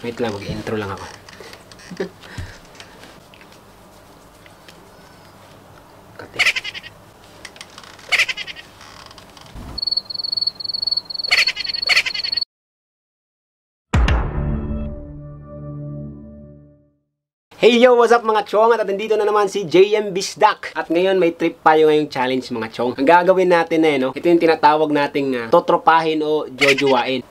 Wait lang, mag-intro lang ako. Kati. Hey yo, what's up mga chong? At nandito na naman si JM Bisdak. At ngayon may trip tayo ngayong challenge mga chong. Ang gagawin natin no, ito yung tinatawag nating totropahin o jojowain.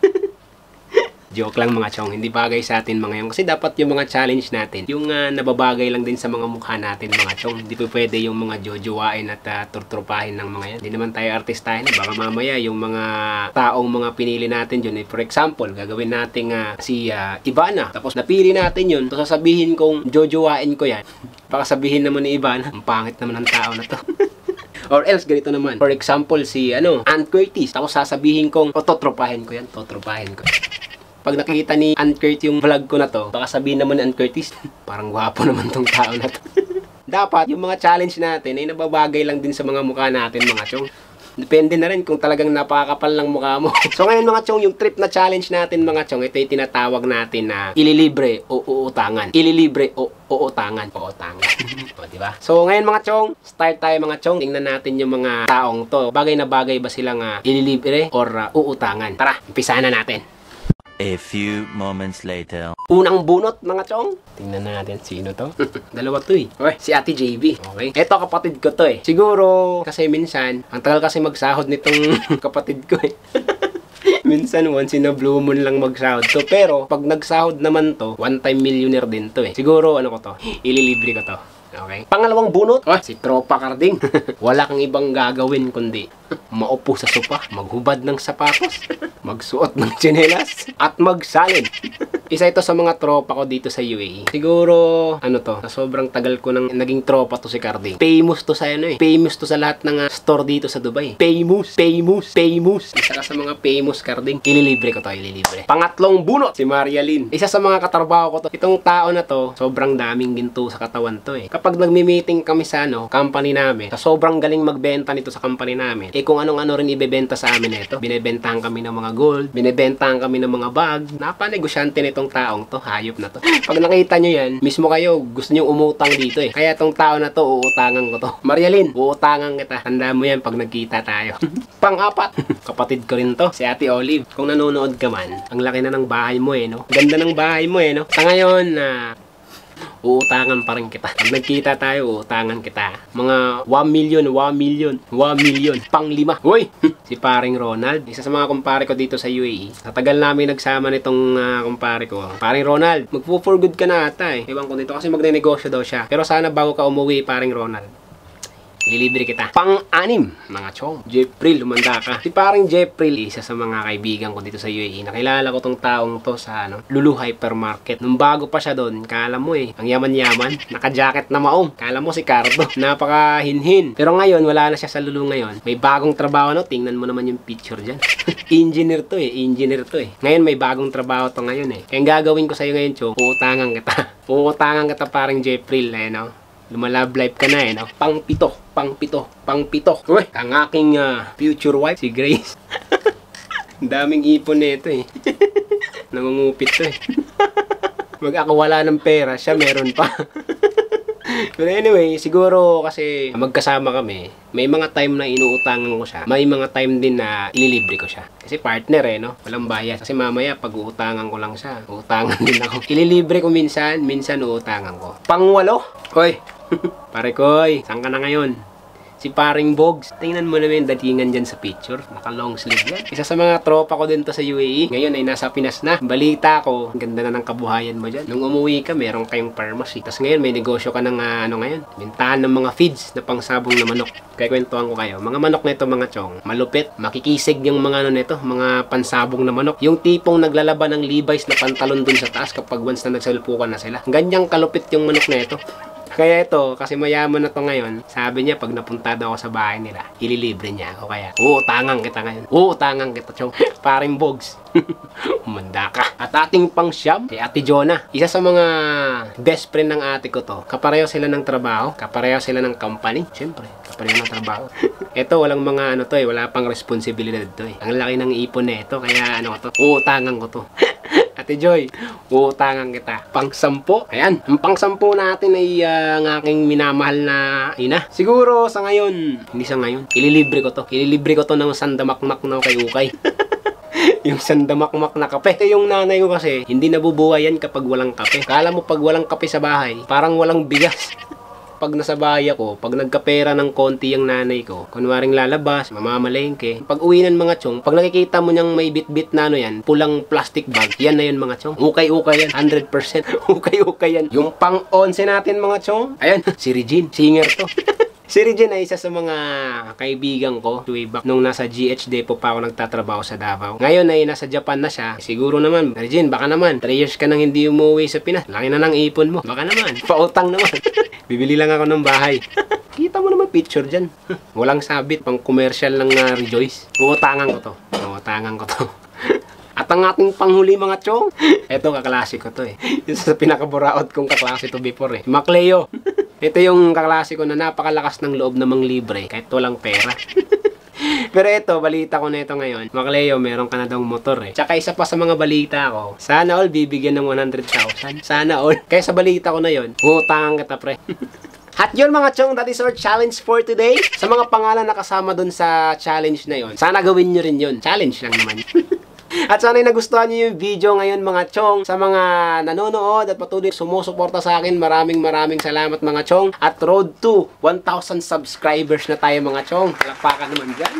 Joke lang mga chong, hindi bagay sa atin mga yung. Kasi dapat yung mga challenge natin, yung nababagay lang din sa mga mukha natin mga chong. Hindi po pwede yung mga jojowain at tortropahin ng mga yan. Hindi naman tayo artistahin. Baka mamaya yung mga taong mga pinili natin yun. For example, gagawin natin si Ivana. Tapos napili natin yun. Tapos sasabihin kong jojowain ko yan. Baka sabihin naman ni Ivana, ang pangit naman ng tao na to. Or else, ganito naman. For example, si Ann Curtis. Tapos sasabihin kong, totropahin ko yan. Totropahin ko. Pag nakita ni Ann Curtis yung vlog ko na to, baka sabihin naman ni Ann Curtis, parang gwapo naman tong tao na to. Dapat, yung mga challenge natin ay nababagay lang din sa mga mukha natin mga chong. Depende na rin kung talagang napakakapal ng mukha mo. So ngayon mga chong, yung trip na challenge natin mga chong, ito yung tinatawag natin na ililibre o uutangan. Ililibre o uutangan. Uutangan. O, diba? So ngayon mga chong, start tayo mga chong. Tingnan natin yung mga taong to. Bagay na bagay ba silang ililibre or uutangan? Tara, umpisahan na natin. A few moments later. Unang bunot mga chong. Tingnan natin sino to. Dalawa to eh. Okay, si Ate JB. Okay. Eto kapatid ko to eh. Siguro kasi minsan, ang tagal kasi magsahod nitong kapatid ko eh. Minsan once in a blue moon lang magsahod to. Pero pag nagsahod naman to, one time millionaire din to eh. Siguro ano ko to, ililibre ko to. Okay. Pangalawang bunot, si Tropa Carding. Wala kang ibang gagawin kundi maupo sa sopa, maghubad ng sapatos, magsuot ng tsinelas, at magsalin. Isa ito sa mga tropa ko dito sa UAE. Siguro, ano to, sa sobrang tagal ko nang naging tropa to si Carding. Famous to sa Famous to sa lahat ng store dito sa Dubai. Famous, famous, famous. Isa ka sa mga famous Carding. Ililibre ko to, ililibre. Pangatlong bunot, si Maria Lynn. Isa sa mga katrabaho ko to. Itong tao na to, sobrang daming ginto sa katawan to eh. Kapag nagmi-meeting kami sa company namin, sa sobrang galing magbenta nito sa company namin, kung anong-ano rin ibebenta sa amin ito. Binebentahan kami ng mga gold, binebentahan kami ng mga bag. Napanegosyante nitong taong to, hayop na to. Pag nakita nyo yan, mismo kayo, gusto nyo umutang dito eh. Kaya tong tao na to, uutangan ko to. Maria Lynn, uutangan kita. Tanda mo yan pag nagkita tayo. Pang-apat, kapatid ko rin to, si Ate Olive. Kung nanonood ka man, ang laki na ng bahay mo eh, no? Ganda ng bahay mo eh, no? Sa ngayon, uutangan pa rin kita. Pag nagkita tayo, uutangan kita. Mga 1 million, 1 million, 1 million, pang 5. Uy! Si paring Ronald, isa sa mga kumpare ko dito sa UAE. Sa tagal namin nagsama nitong kumpare ko. Paring Ronald, magpo-for good ka na ata eh. Ewan ko dito kasi magne-negosyo daw siya. Pero sana bago ka umuwi, paring Ronald, lilibre kita. Pang-anim, mga chong. Jeffrey, lumanda ka. Si paring Jeffrey, isa sa mga kaibigan ko dito sa UAE. Nakilala ko tong taong to sa Lulu Hypermarket. Nung bago pa siya doon, kala mo eh, ang yaman-yaman. Naka-jacket na maong. Kala mo si Cardo. Napaka-hinhin. Pero ngayon, wala na siya sa Lulu ngayon. May bagong trabaho tingnan mo naman yung picture dyan. Engineer to eh. Engineer to eh. Ngayon may bagong trabaho to ngayon eh. Kaya ang gagawin ko sa'yo ngayon, chong, uutangan kita. Uutangan kita paring Jeffrey, Lumalab life ka na eh, no? Pang-pito. Uy, ang aking future wife, si Grace. Ang daming ipon nito eh. Nangungupit to eh. Mag ako wala ng pera, siya meron pa. Pero anyway, siguro kasi magkasama kami, may mga time na inuutangan ko siya. May mga time din na ililibre ko siya. Kasi partner eh, no? Walang bias. Kasi mamaya pag uutangan ko lang siya, uutangan din ako. Ililibre ko minsan uutangan ko. Pang-walo. Hoy, pare koy, saan ka na ngayon? Si paring Bogs. Tingnan mo naman yung datingan dyan sa picture. Naka long sleeve yan. Isa sa mga tropa ko din to sa UAE. Ngayon ay nasa Pinas na. Balita ko, ang ganda na ng kabuhayan mo dyan. Nung umuwi ka, meron kayong pharmacy. Tapos ngayon, may negosyo ka ng ngayon. Bintahan ng mga feeds na pangsabong na manok. Kaya kwentuhan ko kayo. Mga manok nito mga chong, malupit. Makikisig yung mga nito, mga pansabong na manok. Yung tipong naglalaban ng Levi's na pantalon dun sa taas kapag once na nagsalpukan na sila. Ganyang kalupit yung manok na ito. Kaya ito, kasi mayaman na to ngayon, sabi niya pag napunta daw ako sa bahay nila, ililibre niya ako. Kaya, uutangan kita ngayon. Uutangan kita, chong. Paring Bogs. Umanda ka. At ating pang-siyam, si Ate Jonah. Isa sa mga best friend ng ate ko to. Kapareho sila ng trabaho. Kapareho sila ng company. Siyempre, kapareho ng trabaho. Ito, walang mga wala pang responsibilidad to eh. Ang laki ng ipon na ito. Kaya to, uutangan ko to. Ate Joy, uutangan kita. Pang-10. Ayan, ang pang-10 natin ay ang aking minamahal na ina. Siguro sa ngayon, hindi sa ngayon, ililibre ko to. Ililibre ko to ng sandamakmak na ukay-ukay. Yung sandamakmak na kape. Kasi yung nanay ko kasi, hindi nabubuhay yan kapag walang kape. Kala mo pag walang kape sa bahay, parang walang bigas. Pag nasa bahay ako, pag nagkapera ng konti yung nanay ko, kunwaring lalabas, mamamalengke, pag uwi ng mga chong, pag nakikita mo niyang may bit-bit na ano yan, pulang plastic bag, yan na yun mga chong. Ukay-ukay yan, 100%. Ukay-ukay yan. Yung pang-11 natin mga chong, ayan, si Regine, singer to. Si Regine ay isa sa mga kaibigan ko way back nung nasa GH Depot pa ako nagtatrabaho sa Davao. Ngayon ay nasa Japan na siya. Siguro naman, Regine, baka naman 3 years ka nang hindi umuwi sa Pinas. Laki na ng ipon mo. Baka naman, pautang naman. Bibili lang ako ng bahay. Kita mo naman picture dyan. Walang sabit, pang commercial lang na Rejoice. Uutangan ko to. Uutangan ko to. At ang ating panghuli mga chong, eto kaklase ko to eh. Yung sa pinakaburaot kong kaklase to before eh. Macleo. Ito yung kaklase ko na napakalakas ng loob namang libre kahit walang pera. Pero ito, balita ko na ito ngayon. Macleo, meron ka na daw motor eh. Tsaka isa pa sa mga balita ko, sana all bibigyan ng 100,000. Sana all. Kaya sa balita ko na yon, utangan kita pre. At yun mga chong, that is our challenge for today. Sa mga pangalan na kasama dun sa challenge na yon, sana gawin nyo rin yun. Challenge lang naman. At sana ay nagustuhan nyo yung video ngayon mga chong. Sa mga nanonood at patuloy sumusuporta sa akin, maraming salamat mga chong. At road to 1,000 subscribers na tayo mga chong. Palakpakan naman dyan.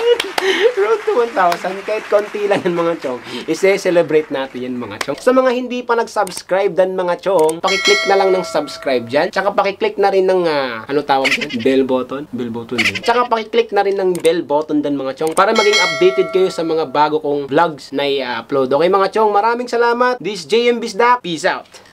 Road to 1,000. Kahit konti lang yan mga chong. I-celebrate natin yan mga chong. Sa mga hindi pa nag-subscribe dan mga chong, pakiclick na lang ng subscribe dyan. Tsaka pakiclick na rin ng, ano tawag dyan? Bell button? Bell button din. Tsaka pakiclick na rin ng bell button dan mga chong. Para maging updated kayo sa mga bago kong vlogs na i-upload. Okay mga chong, maraming salamat. This is JM Bisdak. Peace out.